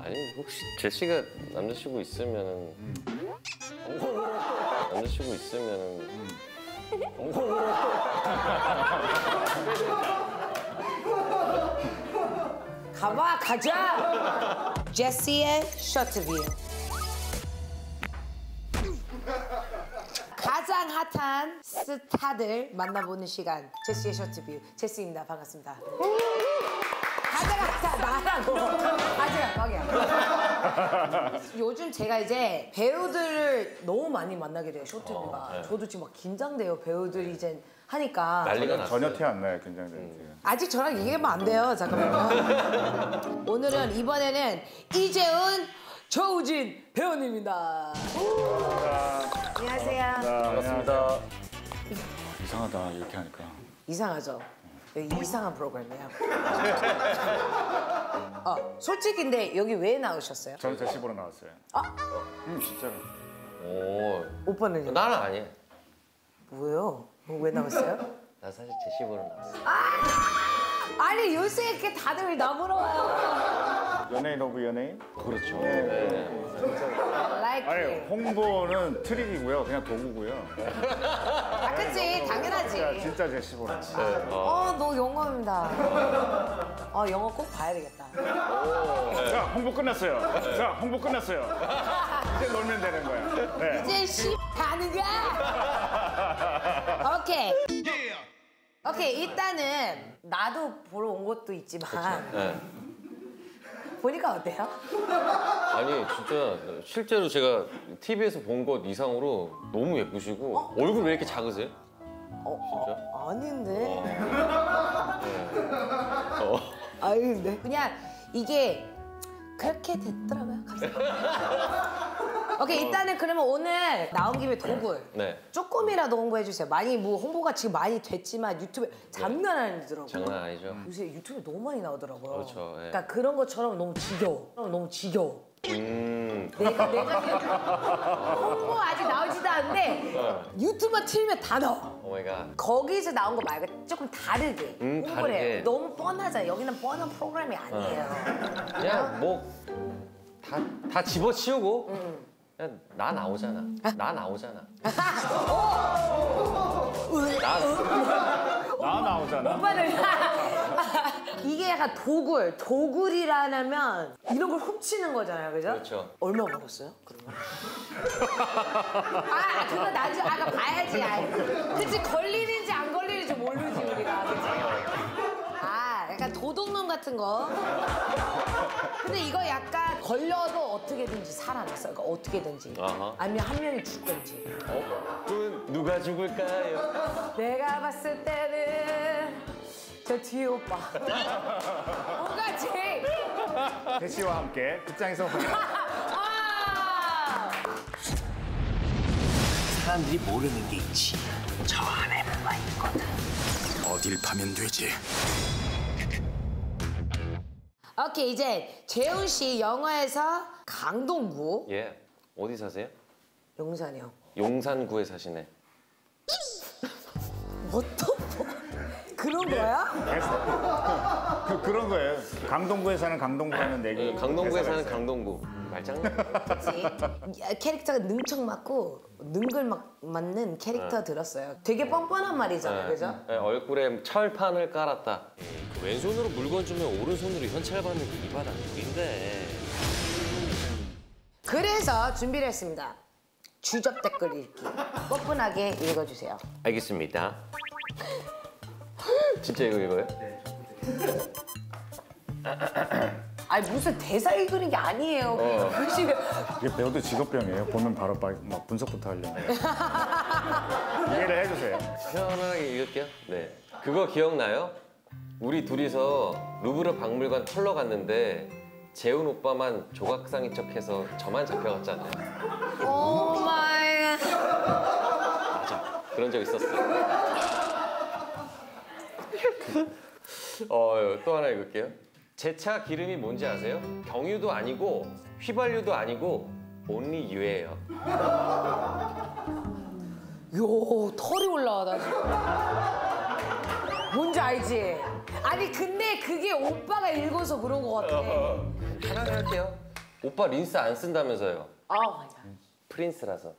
아니 혹시 제시가 남자친구 있으면은 남자친구 있으면은 가봐 가자. 제시의 쇼트뷰. 가장 핫한 스타들 만나보는 시간 제시의 쇼트뷰. 제시입니다. 반갑습니다. 가장 핫한 나라고. 가자 거기야. 요즘 제가 이제 배우들을 너무 많이 만나게 돼요. 쇼트뷰가. 네. 저도 지금 막 긴장돼요. 배우들이 이제 하니까. 난리가 났어요. 전혀 티 안 나요, 긴장되는 티. 아직 저랑 얘기하면 안 돼요. 잠깐만요. 오늘은 이번에는 이재훈, 조우진 배우님입니다. 안녕하세요. 반갑습니다. 이상하다, 이렇게 하니까. 이상하죠? 여기 이상한 프로그램이에요. 솔직히 근데 여기 왜 나오셨어요? 저는 제시 보러 나왔어요. 진짜로. 오, 오빠는요? 나는 아니야. 뭐예요? 왜 나왔어요? 나 사실 제시 보러 나왔어. 아니 요새 이렇게 다들 나 보러 와요. 연예인 오브 연예인? 그렇죠. 네. 네. Like 아니, it. 홍보는 트릭이고요, 그냥 도구고요. 아 그치 당연하지. 진짜 제시 보러 나왔어요. 너 영어입니다. 영어 꼭 봐야되겠다. 자, 홍보 끝났어요. 자, 홍보 끝났어요. 이제 놀면 되는 거야. 네. 이제 가는가? 오케이. 오케이 일단은 나도 보러 온 것도 있지만 네. 보니까 어때요? 아니 진짜 실제로 제가 TV에서 본 것 이상으로 너무 예쁘시고 얼굴 왜 이렇게 작으세요? 진짜? 아닌데. 아닌데. 그냥 이게 그렇게 됐더라고요. 갑자기. 오케이 일단은 그러면 오늘 나온 김에 도굴 네. 조금이라도 홍보해 주세요. 많이 뭐 홍보가 지금 많이 됐지만 유튜브에 장난 아니더라고요. 장난 아니죠. 요새 유튜브에 너무 많이 나오더라고요. 그렇죠, 예. 그러니까 그런 것처럼 너무 지겨워. 너무 지겨워. 내가 홍보 아직 나오지도 않는데 유튜브 틀면 다 나와. 오 마이 갓. 거기서 나온 거 말고 조금 다르게 홍보를 다르게. 해요. 너무 뻔하잖아요. 여기는 뻔한 프로그램이 아니에요. 그냥 뭐 다 집어치우고 그냥 나 나오잖아. 나 나오잖아. 나 나오잖아. 오빠는 이게 약간 도굴이라면 이런 걸 훔치는 거잖아요, 그죠? 그렇죠. 얼마 벌었어요? 그러면? 그거 나중에 봐야지. 그치 걸리는지 안 걸리는지 모르지 우리가, 그치? 약간 도둑놈 같은 거. 근데 이거 약간 걸려도 어떻게든지 살아났어. 그러니까 어떻게든지. 아하. 아니면 한 명이 죽든지. 그럼 누가 죽을까요? 내가 봤을 때는 저 뒤에 오빠. 뭐가지? 제시와 함께 극장에서 확인. 사람들이 모르는 게 있지. 저 안에 뭐가 있거든. 어딜 파면 되지? 오케이 이제 재훈 씨 영화에서 강동구 예. 어디 사세요? 용산이요. 용산구에 사시네. 뭐 그런 거야? 그런 거예요. 강동구에 사는 강동구 하는 내기. 강동구에 사는 강동구. 말장난. 그치? 캐릭터가 능청 맞고 능글 맞는 캐릭터 들었어요. 되게 뻔뻔한 말이잖아요, 그죠? 네, 얼굴에 철판을 깔았다. 그 왼손으로 물건 주면 오른손으로 현찰받는 게 이 바닥 누군데. 그래서 준비를 했습니다. 주접 댓글 읽기. 뻔뻔하게 읽어주세요. 알겠습니다. 진짜 이거 이거요? 아니 무슨 대사 읽는 게 아니에요. 이게 배우도 직업병이에요. 보면 바로 막 분석부터 하려고. 이해를 해주세요. 편하게 읽을게요. 네. 그거 기억나요? 우리 둘이서 루브르 박물관 털러 갔는데 재훈 오빠만 조각상인 척해서 저만 잡혀갔잖아요. 오 마이 갓. 맞아. 그런 적 있었어. 또 하나 읽을게요. 제 차 기름이 뭔지 아세요? 경유도 아니고 휘발유도 아니고 온리 유예요. 요 털이 올라와 나 지금. 뭔지 알지? 아니 근데 그게 오빠가 읽어서 그런 거 같아. 편하게 할게요. 오빠 린스 안 쓴다면서요? 맞아. 프린스라서.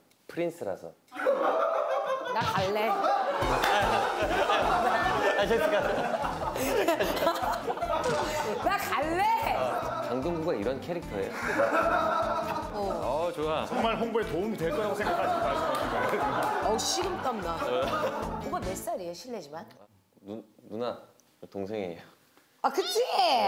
나 갈래. 제시카. 나 갈래. 강동구가 이런 캐릭터예요. 좋아. 정말 홍보에 도움이 될 거라고 생각하시고 말씀하신 거예요? 식은땀 나. 오빠 몇 살이에요, 실례지만? 누나 동생이에요. 아, 그치?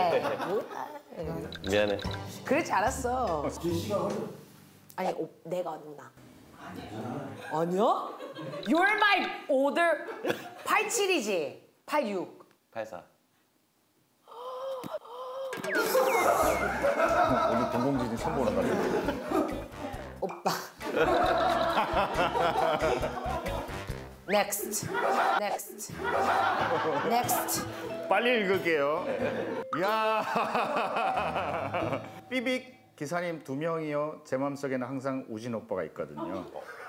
미안해. 그렇지 않았어. 아니, 내가 누나. 아니야? You're my older. 87이지? 86. 84. 오늘 동공지진 처음 보는 거 같아요. 오빠. Next. 빨리 읽을게요. 이야. 삐빅 기사님 2명이요. 제 마음속에는 항상 우진 오빠가 있거든요.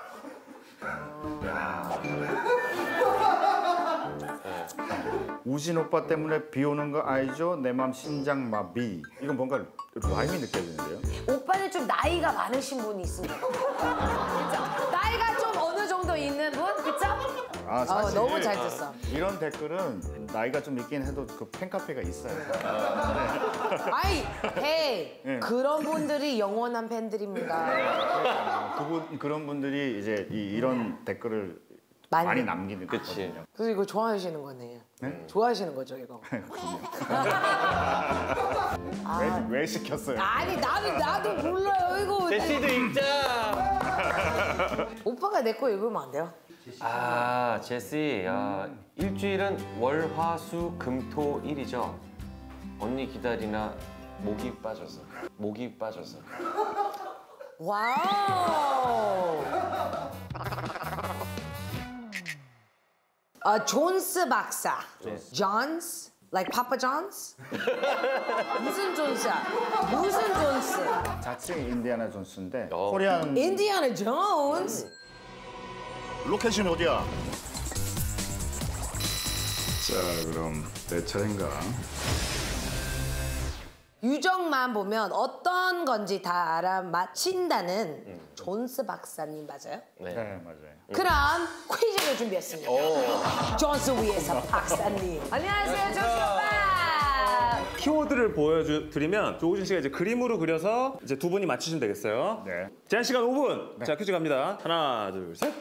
우진 오빠 때문에 비 오는 거 알죠? 내 맘 심장마비. 이건 뭔가 라임이 느껴지는데요. 오빠는 좀 나이가 많으신 분이 있습니다. 그쵸? 나이가 좀 어느 정도 있는 분? 그쵸? 아, 사실 너무 잘 됐어. 이런 댓글은 나이가 좀 있긴 해도 그 팬카페가 있어요. 아이, 헤이. 네. 그런 분들이 영원한 팬들입니다. 그런 분들이 이제 이런 댓글을 많이. 많이 남기는 그치. 거거든요. 그래서 이거 좋아하시는 거네. 좋아하시는 거죠, 이거. 왜 시켰어요? 아니, 나도 몰라요, 이거. 제시도 읽자. 오빠가 내 거 읽으면 안 돼요? 제시. 일주일은 월, 화, 수, 금, 토, 일이죠. 언니 기다리나 목이 빠져서. 와우. 존스 박사. 존스? Like Papa John's? 무슨 존스야? 무슨 존스? 자칭 인디아나 존스인데 어. 코리안 인디아나 존스? 로켓은 어디야? 자, 그럼 내 차례인가? 유정만 보면 어떤 건지 다 알아맞힌다는 존스 박사님 맞아요? 네. 네, 맞아요. 그럼 퀴즈를 준비했습니다. 존스 위에서 박사님. 안녕하세요, 존스 오빠. 키워드를 보여드리면 조우진 씨가 이제 그림으로 그려서 이제 두 분이 맞히시면 되겠어요. 네. 제한 시간 5분. 자, 퀴즈 갑니다. 하나, 둘, 셋.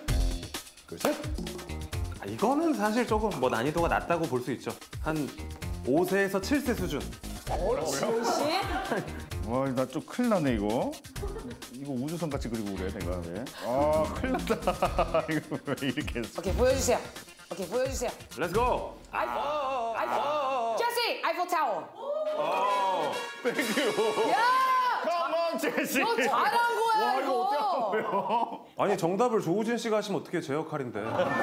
이거는 사실 조금 뭐 난이도가 낮다고 볼 수 있죠. 한 5세에서 7세 수준. 지훈 씨? 와, 나 좀 큰일 나네 이거. 이거 우주선 같이 그리고 그래 내가 왜? 큰일 났다. 이거 왜 이렇게 했어? 오케이, 보여주세요. 렛츠 고! 아이폰. 제시, 아이폰 타워. 땡큐. 야, 컴온 제시. 너 잘한 거야, 와, 이거. 어때요? 아니 정답을 조우진 씨가 하시면 어떻게 제 역할인데.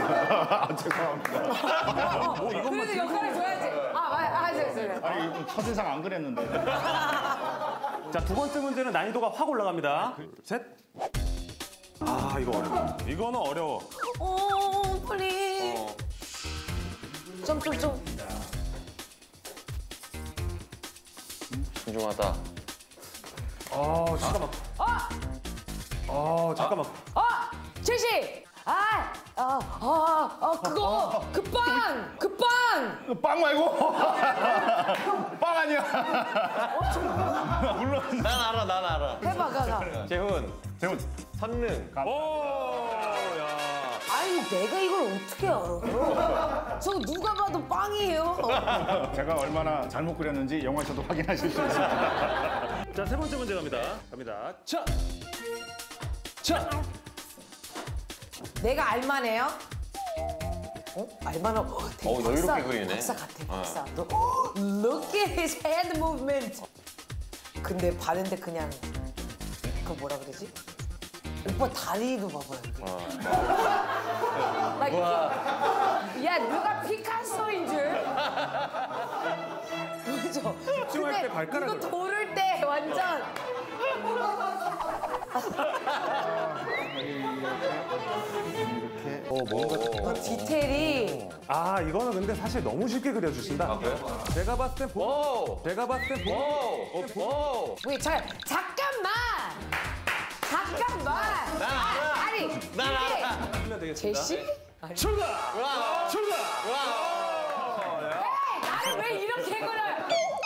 죄송합니다. 그래도 역할을 줘야지. 됐어요. 아니 이거 첫인상 안 그랬는데. 자, 두 번째 문제는 난이도가 확 올라갑니다. 셋. 이거 어려워. 이거는 어려워. 빨리. 좀. 신중하다. 잠깐만. 잠깐만. 제시. 그거 그 빵. 빵 말고. 빵 아니야. 물론. 난 알아. 해봐, 가. 재훈. 선능. 야. 아니, 내가 이걸 어떻게 알아? 저 누가 봐도 빵이에요. 제가 얼마나 잘못 그렸는지 영화에서도 확인하실 수 있습니다. 자, 세 번째 문제 갑니다. 자. 내가 알만해요? 알만하고. 되게 여유롭게 그리네. 박사 같아, 박사. Look at his hand movement. 근데 바른데 그냥 그 뭐라 그러지? 오빠 다리도 봐봐요. Like, 야, 누가 피카소인 줄? 그죠? 집중할 때 발가락을. 이거 도를 때 완전. 뭔가 디테일이. 이거는 근데 사실 너무 쉽게 그려주신다. 그래요? 제가 봤을 때 오. 왜 잠깐만. 잠깐만. 아니. 하면 되겠습니다. 제시? 정답! 정답! 나를 왜 이렇게 해버려요?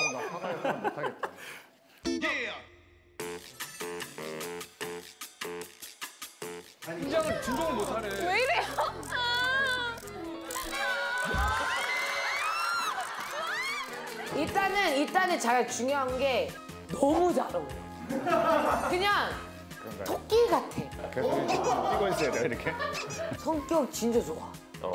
왜 이래요? 일단은 제가 중요한 게 너무 잘 어울려. 그냥 토끼 같아. 계속 뛰고 있어야 돼 이렇게. 성격 진짜 좋아.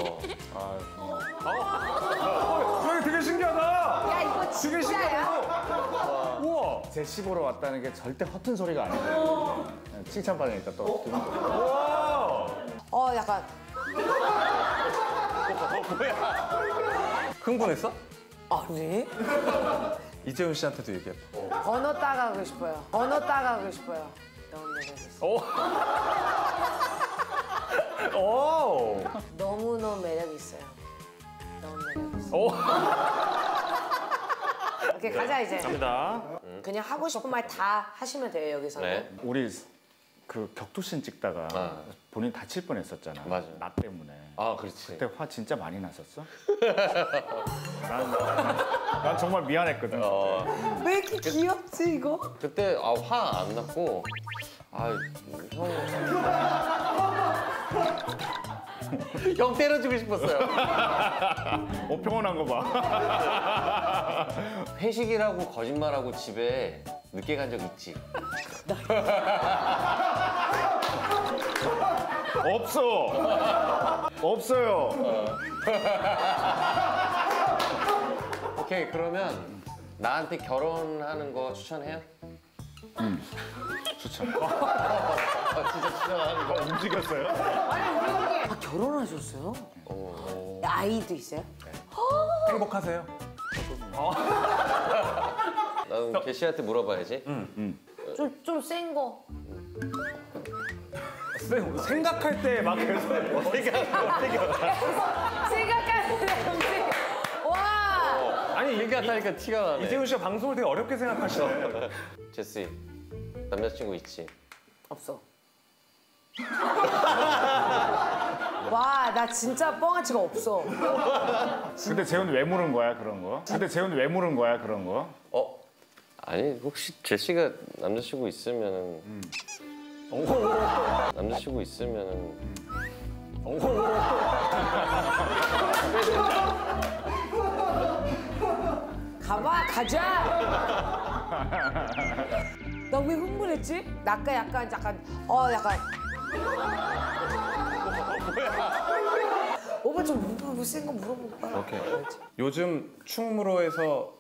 저기 되게 신기하다. 야 이거 진짜야? 우와. 제 씹으러 왔다는 게 절대 허튼 소리가 아니고 칭찬받으니까 또 기분 좋고. 약간 흥분했어? 아니. 이재훈 씨한테도 얘기해. 번호 따가고 싶어요. 번호 따가고 싶어요. 너무 매력 있어. 오. 너무 매력 있어요. 너무 매력 있어. 오케이 가자 이제. 갑니다. 그냥 하고 싶은 말 다 하시면 돼요 여기서는. 네. 우리 그 격투신 찍다가 아. 본인 다칠 뻔했었잖아. 맞아. 나 때문에. 아 그렇지. 그때 화 진짜 많이 났었어? 난 정말 미안했거든. 왜 이렇게 귀엽지 이거? 그때 화 안 났고 형. 형 때려주고 싶었어요. 평온한 거 봐. 회식이라고 거짓말하고 집에 늦게 간 적 있지? 없어요. 오케이 그러면 나한테 결혼하는 거 추천해요? 추천. 진짜 추천하는 거. 움직였어요? 결혼하셨어요? 아이도 있어요? 행복하세요? 나는 개씨한테 물어봐야지. 좀 센 거. 생각할 때 막 계속 생각하는데 와. 아니 생각하니까 티가 나네. 이재훈 씨가 방송을 되게 어렵게 생각하시네. 제시 남자친구 있지? 없어. 와, 나 진짜 뻥아치가 없어. 근데 재훈 왜 물은 거야 그런 거? 아니 혹시 제시가 남자친구 있으면은 남자친구 있으면은 가자. 나 왜 흥분했지? 나 아까 약간 오빠 좀 센 거 물어볼까? 오케이. 요즘 충무로에서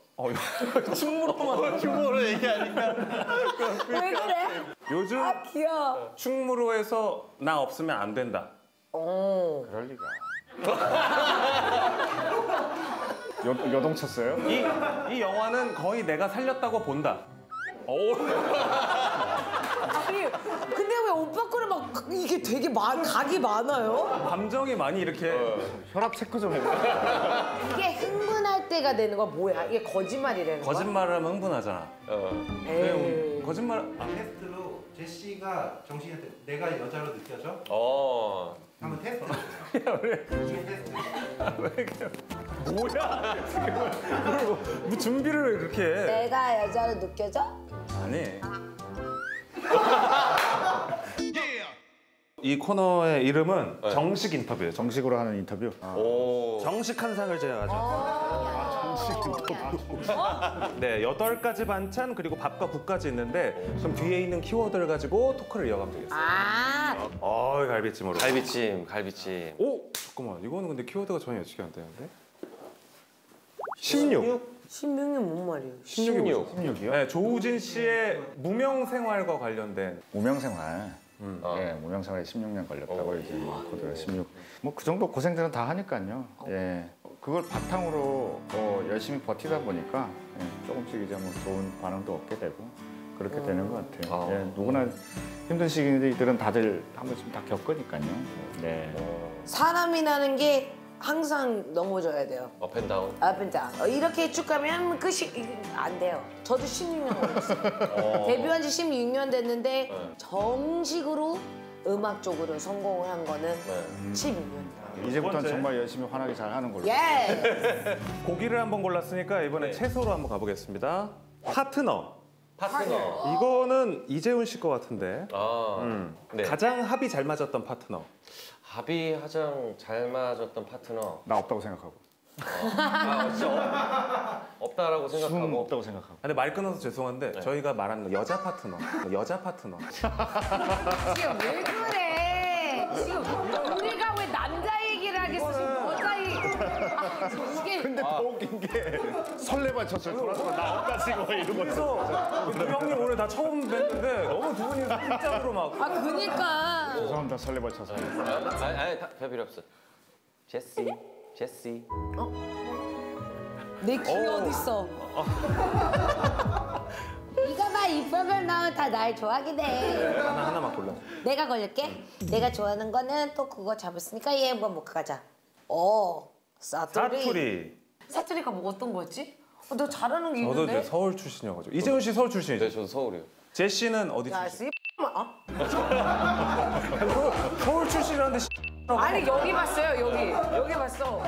충무로 얘기하니까 왜 그래? 요즘 아 귀여워. 충무로에서 나 없으면 안 된다. 그럴 리가. 여동쳤어요? 이 영화는 거의 내가 살렸다고 본다. 아니 근데 왜 오빠 거를 막 이게 되게 각이 많아요? 감정이 많이 이렇게 혈압 체크 좀 해봐. 이게 흥분할 때가 되는 건 뭐야? 이게 거짓말이 되는 거야? 거짓말을 하면 흥분하잖아. 에이. 거짓말 테스트로 제시가 정신한테 내가 여자로 느껴져? 한번 테스트 해주세요. 뭐야? 뭐 준비를 이렇게 해? 내가 여자로 느껴져? 아니. 이 코너의 이름은 정식 인터뷰예요. 정식으로 하는 인터뷰. 정식한 상을 제가 가져왔어요. 네, 8가지 반찬 그리고 밥과 국까지 있는데 그럼 뒤에 있는 키워드를 가지고 토크를 이어가면 되겠어요. 갈비찜으로. 갈비찜. 오! 잠깐만, 이거는 근데 키워드가 전혀 예측이 안 되는데? 16. 16이 뭔 말이에요? 16이요? 네, 조우진 씨의 무명 생활과 관련된 무명생활. 예, 무명생활에 16년 걸렸다고 이제 코드가 16. 뭐 그 정도 고생들은 다 하니까요. 예, 그걸 바탕으로 열심히 버티다 보니까 조금씩 이제 뭐 좋은 반응도 얻게 되고 그렇게 되는 것 같아요. 예, 누구나 힘든 시기들은 다들 한 번쯤 다 겪으니까요. 네. 사람이라는 게 항상 넘어져야 돼요. 업앤다운. 업앤다운. 이렇게 쭉 가면 끝이 안 돼요. 저도 16년 걸렸어요. 데뷔한 지 16년 됐는데 정식으로 음악 쪽으로 성공을 한 거는 16년. 이제부터는 정말 열심히 환하게 잘 하는 걸로. 예. 고기를 한번 골랐으니까 이번엔 채소로 한번 가보겠습니다. 파트너. 파트너. 이거는 이재훈 씨 것 같은데. 네. 가장 합이 잘 맞았던 파트너. 합이 가장 잘 맞았던 파트너. 나 없다고 생각하고. 진짜 없다라고 숨 생각하고. 없다고 생각하고. 근데 말 끊어서 죄송한데 저희가 말하는 거 여자 파트너. 여자 파트너. 지금 왜 그래? 지금 우리가 왜 남자 얘기를 하겠어? 지금 여자 얘기. 이게 근데 더 웃긴 게 설레발쳤어요. 돌아서 나 없다 지금 이러고. 그래서 두 형님 오늘 다 처음 뵀는데 너무 두 분이 깜짝으로 막. 그니까. 죄송합니다. 설레발쳐서. 아니, 별 필요 없어. 제시. 내 귀 어딨어? 이거 봐, 이 뼈별 나오면 다 날 좋아하긴 해. 하나만 골라. 내가 걸릴게. 내가 좋아하는 거는 또 그거 잡았으니까 얘 한번 뭐 가자. 사투리. 사투리. 사투리가 뭐 어떤 거였지? 너 잘하는 게 저도 있는데? 이제 서울 출신이어가지고. 이재훈 씨 서울 출신이죠? 네, 저도 서울이요. 제시는 어디 야, 출신? 서울 출신이라는데 아니 여기 봤어요, 여기 봤어.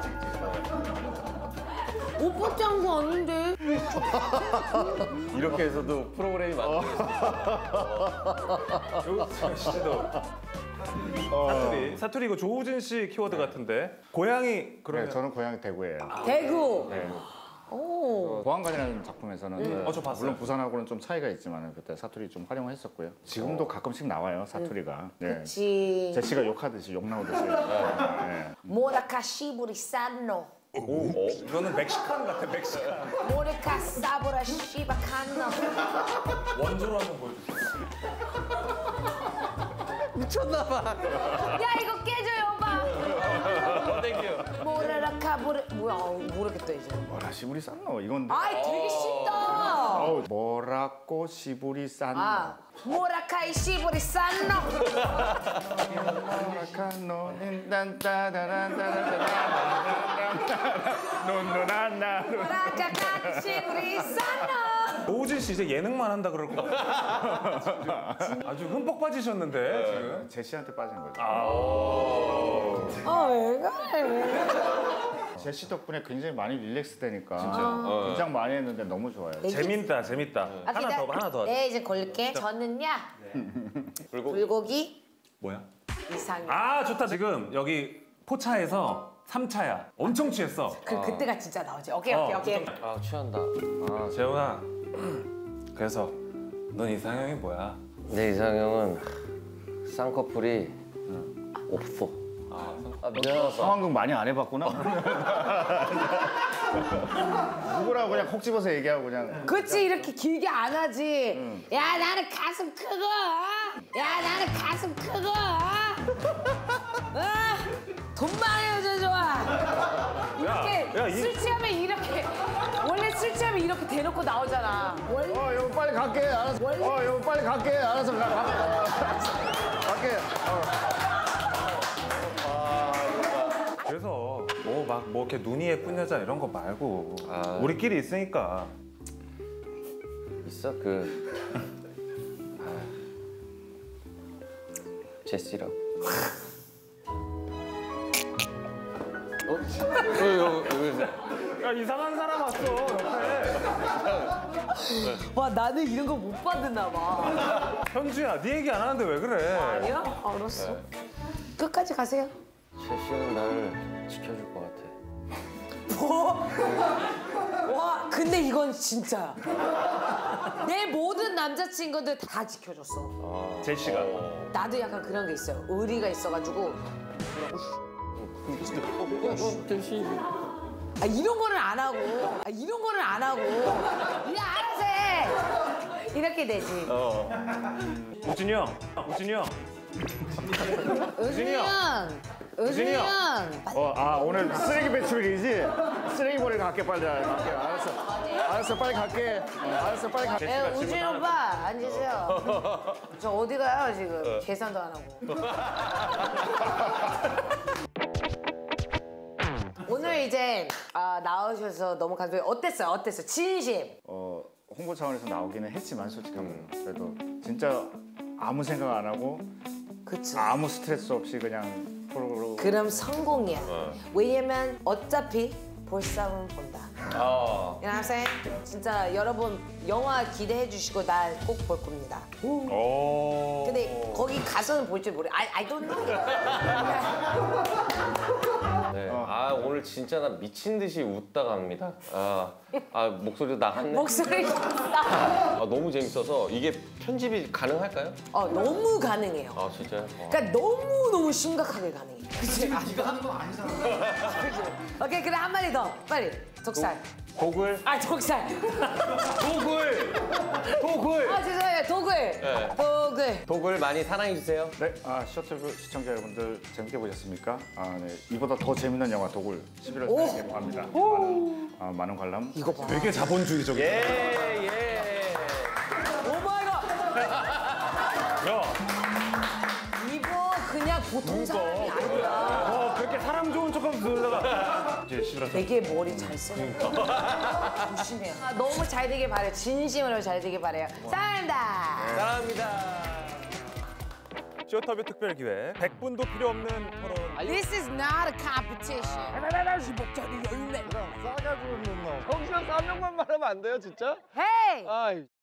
오빠 짱구 아닌데? 이렇게 해서도 프로그램이 만들어졌어요. 씨도. 사투리. 사투리 이거 조우진 씨 키워드 같은데. 고향이 그러면. 네, 저는 고향이 대구예요. 대구. 네. 오. 보안관이라는 작품에서는 저 봤어요. 물론 부산하고는 좀 차이가 있지만 그때 사투리 좀 활용했었고요. 지금도 가끔씩 나와요 사투리가. 네. 그치. 제시가 욕하듯이 욕 나오듯이. 네. 모라카 시부리 산노. 이거는 멕시칸 같아, 멕시칸. 모라카 사보라 시바 칸노. 원조로 한번 보여주세요. 미쳤나봐. 야 이거 깨져요, 오빠. 땡큐. 모라카 모르 뭐야 모르겠다 이제. 뭐라 시부리 쌌노 이건데. 아이 되게 쉽다. 어우, 뭐라고 시부리 쌌노. 모라카이 시부리 산노. 모라카노는 딴따다란따라따라따라따라 모라카 시부리 산노. 조우진 씨 이제 예능만 한다 그럴 것 같아. 아주 흠뻑 빠지셨는데 지금. 제시한테 빠진 거죠. 왜 그래? 제시 덕분에 굉장히 많이 릴렉스 되니까 긴장 많이 했는데 너무 좋아요. 재밌다, 재밌다. 하나 더. 네 이제 걸릴게. 저는요 불고기 뭐야? 이상형. 아 좋다. 지금 여기 포차에서 3차야. 엄청 취했어. 그때가 진짜 나오지. 오케이. 아, 취한다. 재훈아. 그래서 넌 이상형이 뭐야? 내 이상형은 쌍꺼풀이 없어. 미안하다. 상황극 많이 안 해봤구나. 누구라고 그냥 콕 집어서 얘기하고 그냥. 그치 이렇게 길게 안 하지. 야 나는 가슴 크고. 야 나는 가슴 크고. 돈 많은 여자 좋아. 이렇게 야, 술 취하면 이렇게 원래 술 취하면 이렇게 대놓고 나오잖아. 원래 여보 빨리 갈게. 알았어. 여보 빨리 갈게. 알았어. 갈게. 그래서 뭐 이렇게 눈이 예쁜 여자 이런 거 말고 우리끼리 있으니까. 있어 제시라고. 야 이상한 사람 왔어 옆에. 와 나는 이런 거 못 받았나 봐. 현주야 네 얘기 안 하는데 왜 그래? 아니야? 알았어. 끝까지 가세요. 제시는 나를 지켜줄 것 같아. 뭐? 와 근데 이건 진짜야. 내 모든 남자친구들 다 지켜줬어. 제시가. 나도 약간 그런 게 있어요. 의리가 있어가지고. 이런 거는 안 하고. 그냥 알아서 해. 이렇게 되지. 우진이 형. 의준이 형. 오늘 쓰레기 배출이지? 쓰레기 버리러 갈게 빨리. 알았어 빨리 갈게. 우준이 오빠 앉으세요. 저 어디 가요 지금? 계산도 안 하고. 오늘 이제 나오셔서 너무 감사해요. 어땠어요? 진심. 홍보 차원에서 나오기는 했지만 솔직하면 그래도 진짜 아무 생각 안 하고 그쵸. 아무 스트레스 없이 그냥 프로그램. 그럼 성공이야. 왜냐면 어차피 볼 사람은 본다. You know what I'm saying? 진짜 여러분 영화 기대해 주시고 나 꼭 볼 겁니다. 근데 거기 가서는 볼 줄 모르. I don't know. 네. 오늘 진짜 나 미친 듯이 웃다 갑니다. 목소리도 나갔네. 목소리 좋다. 너무 재밌어서 이게 편집이 가능할까요? 너무 가능해요. 진짜요? 그러니까 너무 심각하게 가능해. 그치? 네가 하는 건 아니잖아. 오케이, 그래 한 마디 더. 빨리. 독살. 도굴. 독살. 도굴. 죄송해요. 도굴. 도굴 많이 사랑해 주세요. 네, 셔틀부 시청자 여러분들 재밌게 보셨습니까? 네, 이보다 더 재밌는 영화 도굴 11월 4일에 개봉합니다. 많은 관람. 이거 봐. 되게 자본주의적이야. 예. 오마이갓. 야, 이거 그냥 보통 사람이 아니야. 그렇게 사람 좋은 척하면서 놀다가 이제 11월 4일. 되게 머리 잘 쓰는 거. 조심해요. 너무 잘 되길 바래요. 진심으로 잘 되길 바래요. 사랑합니다. 사랑합니다. 쇼터뷰 특별 기획 100분도 필요 없는 토론. This is not a competition. 형수랑 3명만 말하면 안 돼요, 진짜? Hey! 아이.